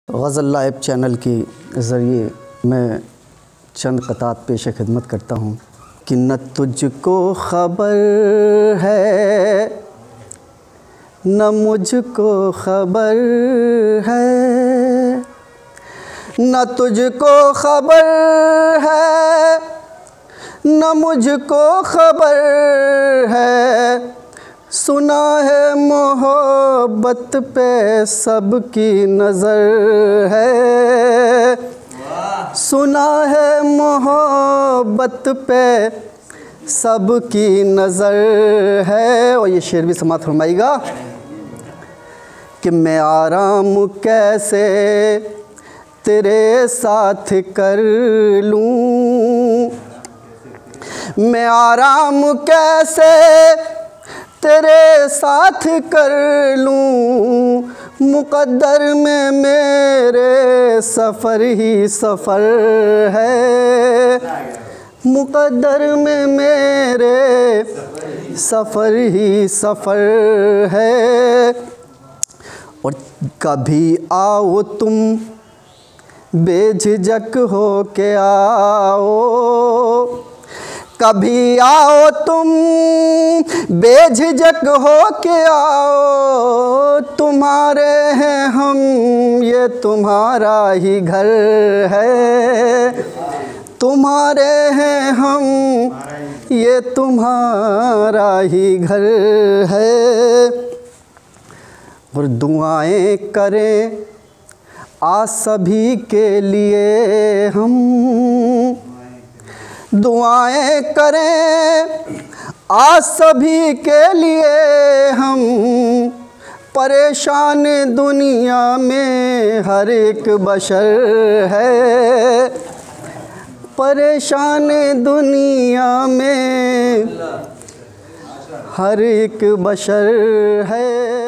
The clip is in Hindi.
ग़ज़ल लाइव चैनल के ज़रिए मैं चंद क़तात पेश खिदमत करता हूँ कि न तुझको ख़बर है न मुझको ख़बर है, न तुझको ख़बर है न मुझको ख़बर है, सुना है मोहब्बत पे सबकी नज़र है, सुना है मोहब्बत पे सबकी नज़र है। और ये शेर भी समाअत फरमाइएगा कि मैं आराम कैसे तेरे साथ कर लूँ, मैं आराम कैसे तेरे साथ कर लूँ, मुक़द्दर में मेरे सफ़र ही सफ़र है, मुक़द्दर में मेरे सफ़र ही सफ़र है। और कभी आओ तुम बेझिझक हो के आओ, कभी आओ तुम बेझिझक हो के आओ, तुम्हारे हैं हम ये तुम्हारा ही घर है, तुम्हारे हैं हम ये तुम्हारा ही घर है। और दुआएं करें आज सभी के लिए हम, दुआएं करें आज सभी के लिए हम, परेशान दुनिया में हर एक बशर है, परेशान दुनिया में हर एक बशर है।